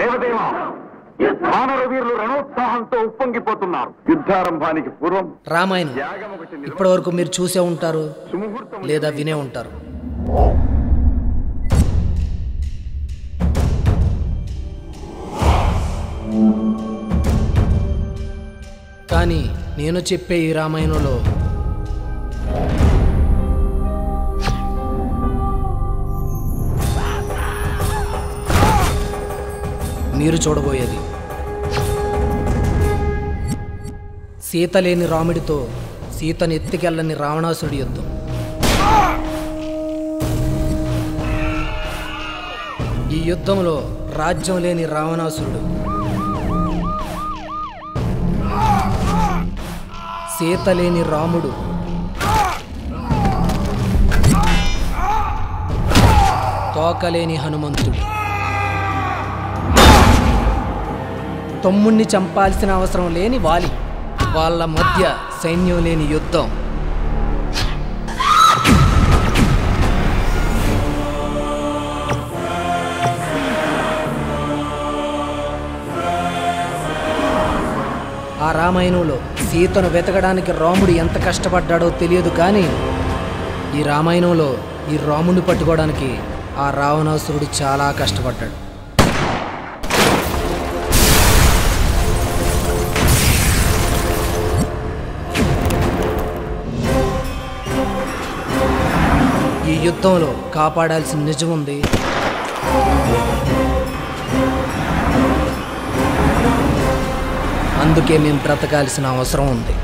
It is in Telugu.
దేవదేవా, వానర వీరులు రణోత్సాహంతో ఉప్పొంగిపోతున్నారు. యుద్ధారంభానికి పూర్వం రామాయణం ఇప్పటి వరకు మీరు చూసే ఉంటారు లేదా వినే ఉంటారు. కానీ నేను చెప్పే ఈ రామాయణంలో మీరు చూడబోయేది సీత లేని రాముడితో సీతను ఎత్తికెళ్ళని రావణాసుడి యుద్ధం. ఈ యుద్ధంలో రాజ్యం లేని రావణాసురుడు సీత లేని రాముడు తోకలేని హనుమంతుడు తమ్ముణ్ణి చంపాల్సిన అవసరం లేని వాలి వాళ్ళ మధ్య సైన్యం లేని యుద్ధం. ఆ రామాయణంలో సీతను వెతకడానికి రాముడు ఎంత కష్టపడ్డాడో తెలియదు, కానీ ఈ రామాయణంలో ఈ రాముడిని పట్టుకోవడానికి ఆ రావణాసురుడు చాలా కష్టపడ్డాడు. ఈ యుద్ధంలో కాపాడాల్సిన నిజం ఉంది, అందుకే మేము బ్రతకాల్సిన అవసరం ఉంది.